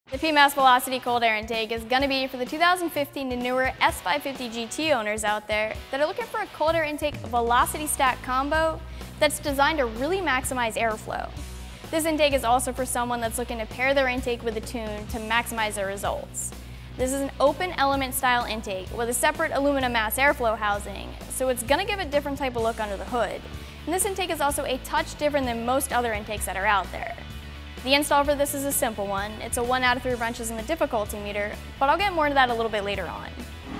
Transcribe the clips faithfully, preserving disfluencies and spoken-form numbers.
The P M A S Velocity cold air intake is going to be for the two thousand fifteen and newer S five fifty G T owners out there that are looking for a cold air intake Velocity Stack combo that's designed to really maximize airflow. This intake is also for someone that's looking to pair their intake with a tune to maximize their results. This is an open element style intake with a separate aluminum mass airflow housing, so it's going to give a different type of look under the hood. And this intake is also a touch different than most other intakes that are out there. The install for this is a simple one. It's a one out of three wrenches in the difficulty meter, but I'll get more into that a little bit later on.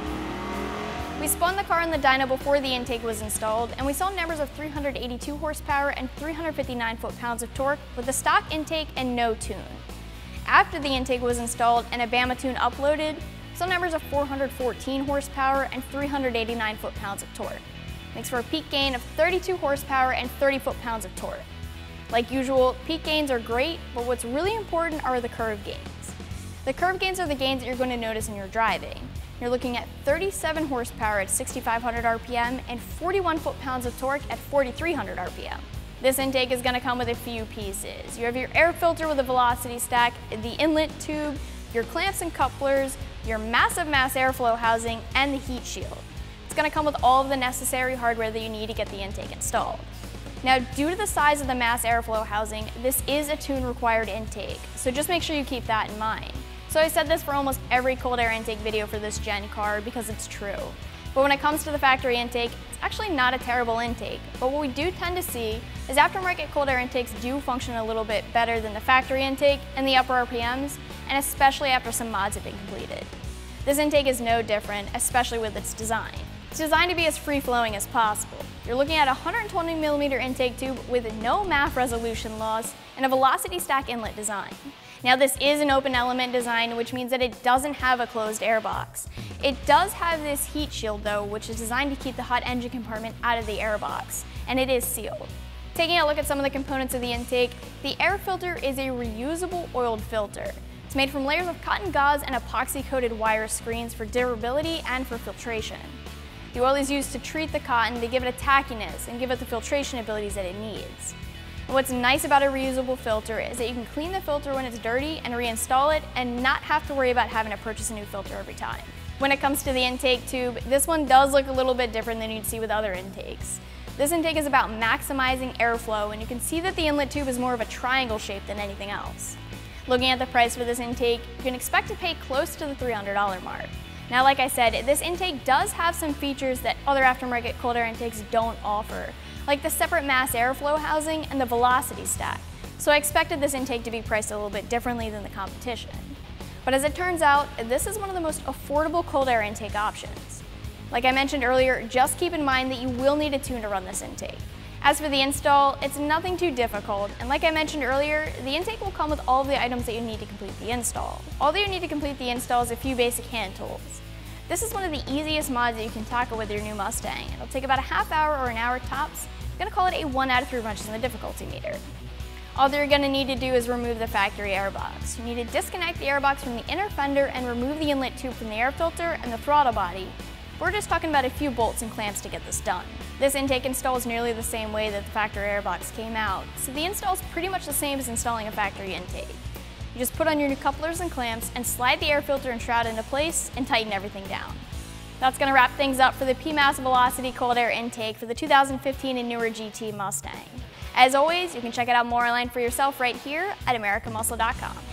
We spun the car in the dyno before the intake was installed, and we saw numbers of three hundred eighty-two horsepower and three hundred fifty-nine foot-pounds of torque with the stock intake and no tune. After the intake was installed and a Bama tune uploaded, we saw numbers of four hundred fourteen horsepower and three hundred eighty-nine foot-pounds of torque. Makes for a peak gain of thirty-two horsepower and thirty foot-pounds of torque. Like usual, peak gains are great, but what's really important are the curve gains. The curve gains are the gains that you're going to notice in your driving. You're looking at thirty-seven horsepower at sixty-five hundred R P M and forty-one foot-pounds of torque at forty-three hundred R P M. This intake is going to come with a few pieces. You have your air filter with a velocity stack, the inlet tube, your clamps and couplers, your massive mass airflow housing, and the heat shield. It's going to come with all of the necessary hardware that you need to get the intake installed. Now, due to the size of the mass airflow housing, this is a tune-required intake, so just make sure you keep that in mind. So I said this for almost every cold air intake video for this gen car because it's true. But when it comes to the factory intake, it's actually not a terrible intake. But what we do tend to see is aftermarket cold air intakes do function a little bit better than the factory intake and the upper R P Ms, and especially after some mods have been completed. This intake is no different, especially with its design. It's designed to be as free-flowing as possible. You're looking at a one hundred twenty millimeter intake tube with no M A F resolution loss and a Velocity Stack Inlet design. Now, this is an open element design, which means that it doesn't have a closed air box. It does have this heat shield though, which is designed to keep the hot engine compartment out of the air box, and it is sealed. Taking a look at some of the components of the intake, the air filter is a reusable oiled filter. It's made from layers of cotton gauze and epoxy-coated wire screens for durability and for filtration. The oil is used to treat the cotton to give it a tackiness and give it the filtration abilities that it needs. And what's nice about a reusable filter is that you can clean the filter when it's dirty and reinstall it and not have to worry about having to purchase a new filter every time. When it comes to the intake tube, this one does look a little bit different than you'd see with other intakes. This intake is about maximizing airflow, and you can see that the inlet tube is more of a triangle shape than anything else. Looking at the price for this intake, you can expect to pay close to the three hundred dollar mark. Now, like I said, this intake does have some features that other aftermarket cold air intakes don't offer, like the separate mass airflow housing and the velocity stack. So I expected this intake to be priced a little bit differently than the competition. But as it turns out, this is one of the most affordable cold air intake options. Like I mentioned earlier, just keep in mind that you will need a tune to run this intake. As for the install, it's nothing too difficult, and like I mentioned earlier, the intake will come with all of the items that you need to complete the install. All that you need to complete the install is a few basic hand tools. This is one of the easiest mods that you can tackle with your new Mustang. It'll take about a half hour or an hour tops. I'm going to call it a one out of three wrenches in the difficulty meter. All that you're going to need to do is remove the factory airbox. You need to disconnect the airbox from the inner fender and remove the inlet tube from the air filter and the throttle body. We're just talking about a few bolts and clamps to get this done. This intake installs nearly the same way that the factory airbox came out, so the install is pretty much the same as installing a factory intake. You just put on your new couplers and clamps and slide the air filter and shroud into place and tighten everything down. That's going to wrap things up for the P M A S Velocity cold air intake for the two thousand fifteen and newer G T Mustang. As always, you can check it out more online for yourself right here at American Muscle dot com.